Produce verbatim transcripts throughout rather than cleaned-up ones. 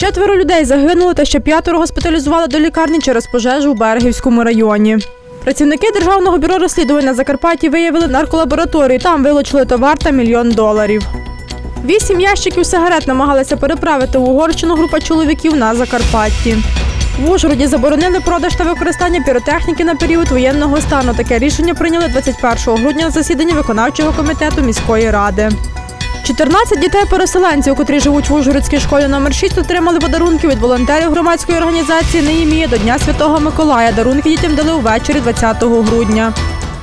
Четверо людей загинули та ще п'ятеро госпіталізували до лікарні через пожежу у Берегівському районі. Працівники Державного бюро розслідувань на Закарпатті виявили нарколабораторію. Там вилучили товар та мільйон доларів. Вісім ящиків сигарет намагалися переправити в Угорщину група чоловіків на Закарпатті. В Ужгороді заборонили продаж та використання піротехніки на період воєнного стану. Таке рішення прийняли двадцять першого грудня на засіданні виконавчого комітету міської ради. чотирнадцять дітей-переселенців, котрі живуть в Ужгородській школі номер шість, отримали подарунки від волонтерів громадської організації «Неємія» до Дня Святого Миколая. Дарунки дітям дали увечері двадцятого грудня.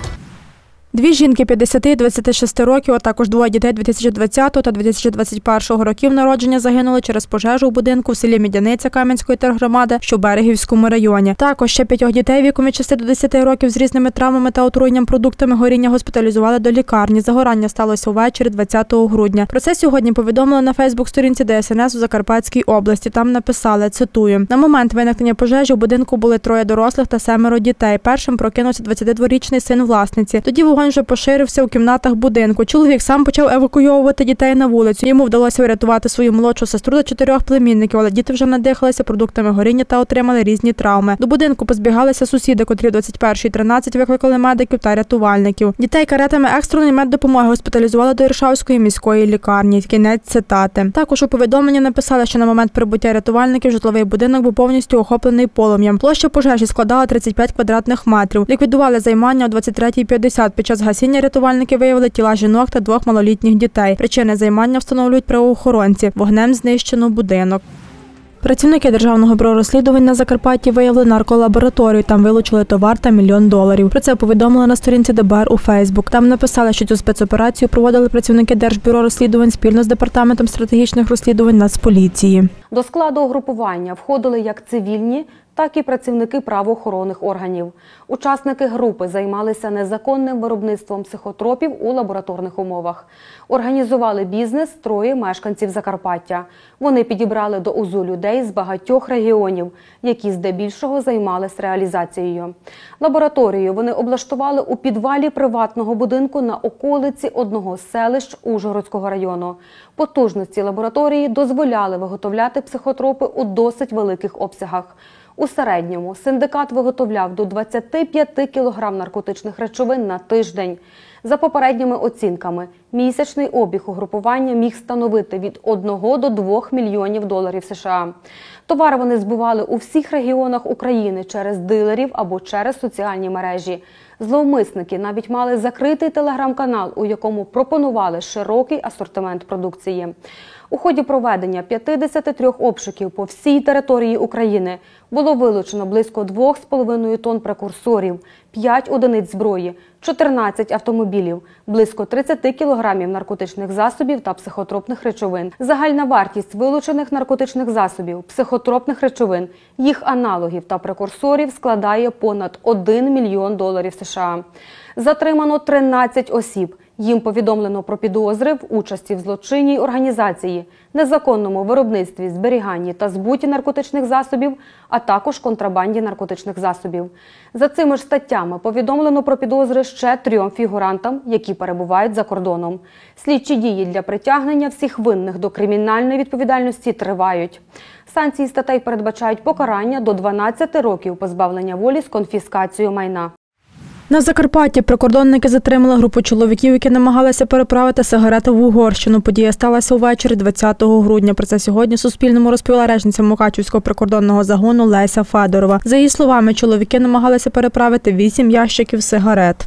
Дві жінки п'ятдесят і двадцяти шести років, а також двоє дітей дві тисячі двадцятого та дві тисячі двадцять першого років народження загинули через пожежу у будинку в селі Медяниця Кам'янської тергромади, що в Берегівському районі. Також ще п'ятьох дітей віком від шести до десяти років з різними травмами та отруєнням продуктами горіння госпіталізували до лікарні. Загорання сталося увечері двадцятого грудня. Про це сьогодні повідомили на фейсбук-сторінці Де Ес Ен Ес у Закарпатській області. Там написали, цитую: «На момент виникнення пожежі у будинку були троє дорослих та семеро дітей. Першим прокинувся двадцятидворічний син власниці. Тоді вогонь вже поширився у кімнатах будинку. Чоловік сам почав евакуйовувати дітей на вулицю. Йому вдалося врятувати свою молодшу сестру та чотирьох племінників, але діти вже надихалися продуктами горіння та отримали різні травми. До будинку позбігалися сусіди, котрі о двадцять першій тринадцять викликали медиків та рятувальників. Дітей каретами екстреної меддопомоги госпіталізували до Іршавської міської лікарні». Кінець цитати. Також у повідомленні написали, що на момент прибуття рятувальників житловий будинок був повністю охоплений полум'ям. Площа пожежі складала тридцять п'ять квадратних метрів. Ліквідували займання о двадцять третій п'ятдесят. Під час гасіння рятувальники виявили тіла жінок та двох малолітніх дітей. Причини займання встановлюють правоохоронці. Вогнем знищено будинок. Працівники Державного бюро розслідувань на Закарпатті виявили нарколабораторію. Там вилучили товар та мільйон доларів. Про це повідомили на сторінці Де Бе Ер у Фейсбук. Там написали, що цю спецоперацію проводили працівники Держбюро розслідувань спільно з Департаментом стратегічних розслідувань Нацполіції. До складу угрупування входили як цивільні, так і працівники правоохоронних органів. Учасники групи займалися незаконним виробництвом психотропів у лабораторних умовах. Організували бізнес троє мешканців Закарпаття. Вони підібрали до УЗУ людей з багатьох регіонів, які здебільшого займалися реалізацією. Лабораторію вони облаштували у підвалі приватного будинку на околиці одного з селищ Ужгородського району. Потужності лабораторії дозволяли виготовляти психотропи у досить великих обсягах. У середньому синдикат виготовляв до двадцяти п'яти кілограм наркотичних речовин на тиждень. За попередніми оцінками, місячний обіг угрупування міг становити від одного до двох мільйонів доларів США. Товар вони збували у всіх регіонах України через дилерів або через соціальні мережі. Зловмисники навіть мали закритий телеграм-канал, у якому пропонували широкий асортимент продукції. У ході проведення п'ятдесят три обшуків по всій території України було вилучено близько двох з половиною тонн прекурсорів, п'ять одиниць зброї, чотирнадцять автомобілів, близько тридцяти кілограмів наркотичних засобів та психотропних речовин. Загальна вартість вилучених наркотичних засобів, психотропних речовин, їх аналогів та прекурсорів складає понад один мільйон доларів США. Затримано тринадцять осіб. Їм повідомлено про підозри в участі в злочинній організації, незаконному виробництві, зберіганні та збуті наркотичних засобів, а також контрабанді наркотичних засобів. За цими ж статтями повідомлено про підозри ще трьом фігурантам, які перебувають за кордоном. Слідчі дії для притягнення всіх винних до кримінальної відповідальності тривають. Санкції статей передбачають покарання до дванадцяти років позбавлення волі з конфіскацією майна. На Закарпатті прикордонники затримали групу чоловіків, які намагалися переправити сигарети в Угорщину. Подія сталася увечері двадцятого грудня. Про це сьогодні Суспільному розповіла речниця Мукачівського прикордонного загону Леся Федорова. За її словами, чоловіки намагалися переправити вісім ящиків сигарет.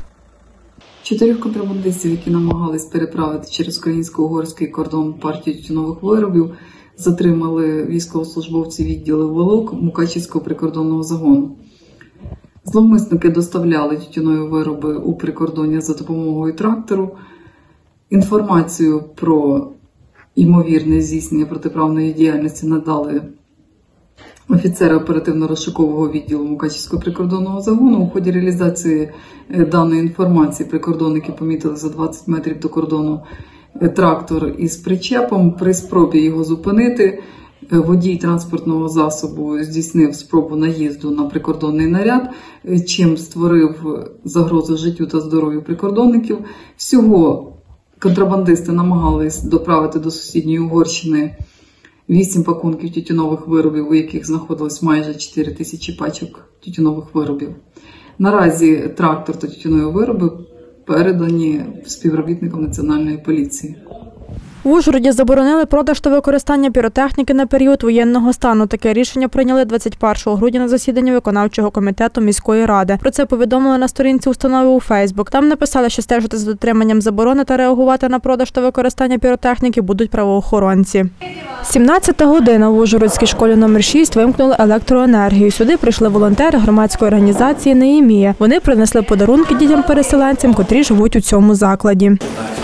Чотирьох контрабандистів, які намагались переправити через українсько-угорський кордон партію тютюнових виробів, затримали військовослужбовці відділу Волок Мукачівського прикордонного загону. Зловмисники доставляли тютюнові вироби у прикордоння за допомогою трактору. Інформацію про ймовірне здійснення протиправної діяльності надали офіцери оперативно-розшукового відділу Мукачівського прикордонного загону. У ході реалізації даної інформації прикордонники помітили за двадцять метрів до кордону трактор із причепом. При спробі його зупинити водій транспортного засобу здійснив спробу наїзду на прикордонний наряд, чим створив загрозу життю та здоров'ю прикордонників. Всього контрабандисти намагались доправити до сусідньої Угорщини вісім пакунків тютюнових виробів, у яких знаходилось майже чотири тисячі пачок тютюнових виробів. Наразі трактор та тютюнові вироби передані співробітникам Національної поліції. В Ужгороді заборонили продаж та використання піротехніки на період воєнного стану. Таке рішення прийняли двадцять першого грудня на засіданні виконавчого комітету міської ради. Про це повідомили на сторінці установи у Фейсбук. Там написали, що стежити за дотриманням заборони та реагувати на продаж та використання піротехніки будуть правоохоронці. сімнадцята година в Ужгородській школі номер шість вимкнули електроенергію. Сюди прийшли волонтери громадської організації «Неємія». Вони принесли подарунки дітям-переселенцям, котрі живуть у цьому закладі.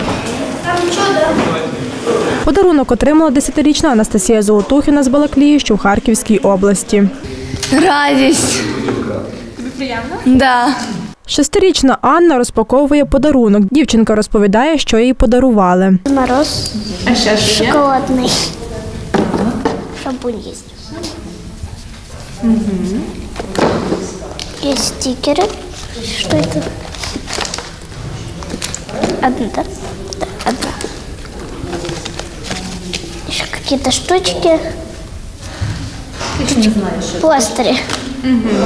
Подарунок отримала десятирічна Анастасія Золотухіна з Балаклії, що в Харківській області. Радість. Тобі приємно? Да. Шестирічна Анна розпаковує подарунок. Дівчинка розповідає, що їй подарували. Мороз. А ще що є? Шоколадный. Шампунь есть. Угу. Есть стикеры. Что это? Одна, да? Да, одна. Еще какие-то штучки. Ти ж не знаєш. Пластыри. Угу.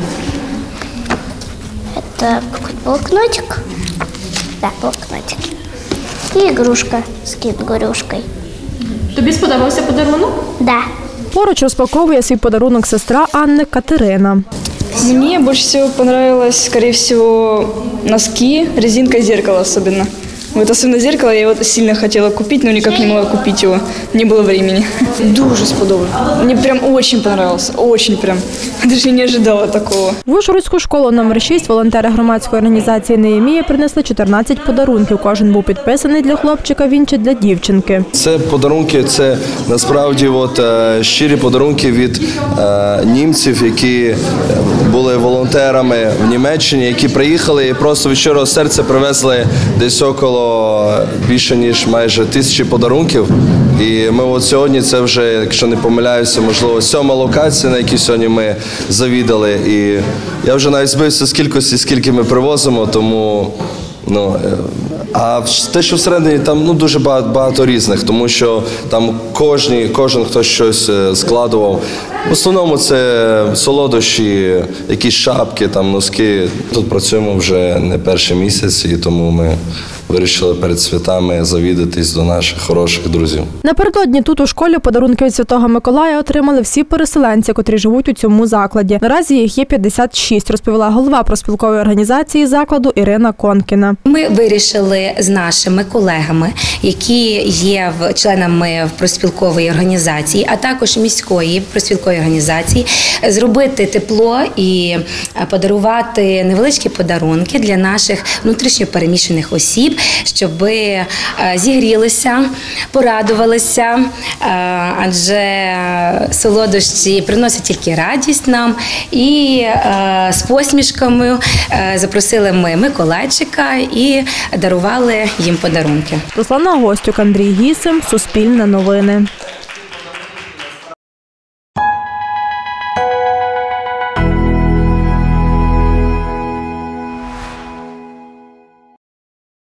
Это какой-то блокнотик. Да, блокнотик. И игрушка с кенгурюшкой. Тобі сподобався подарунок? Да. Поруч розпаковує свій подарунок сестра Анни Катерина. Мне больше всего понравилось, скорее всего, носки, резинка и зеркало особенно. Вот особенно зеркало, я его сильно хотела купить, но никак не могла купить его, не было времени. Дуже сподобалось. Мне прям очень понравился, очень прям. Даже не ожидала такого. В Ужгородську школу номер шість волонтери громадської організації «Неємія» принесли чотирнадцять подарунків. Кожен був підписаний для хлопчика, він чи для дівчинки. Це подарунки, це насправді от, е, щирі подарунки від е, німців, які були волонтерами в Німеччині, які приїхали і просто від щирого серця привезли десь около більше ніж майже тисячі подарунків. І ми от сьогодні, це вже, якщо не помиляюся, можливо, сьома локація, на якій сьогодні ми завідали. І я вже навіть збився з кількості, скільки ми привозимо, тому... Ну, а те, що всередині, там ну, дуже багато, багато різних, тому що там кожні, кожен хтось щось складував. В основному це солодощі, якісь шапки, там, носки. Тут працюємо вже не перший місяць, і тому ми вирішили перед святами завідатись до наших хороших друзів. Напередодні тут у школі подарунки від Святого Миколая отримали всі переселенці, котрі живуть у цьому закладі. Наразі їх є п'ятдесят шість, розповіла голова профспілкової організації закладу Ірина Конкіна. Ми вирішили з нашими колегами, які є членами профспілкової організації, а також міської профспілкової організації, зробити тепло і подарувати невеличкі подарунки для наших внутрішньо переміщених осіб, щоб зігрілися, порадувалися, адже солодощі приносять тільки радість нам. І з посмішками запросили ми Миколайчика і дарували їм подарунки. Руслана Гостюк, Андрій Гісим, Суспільне новини.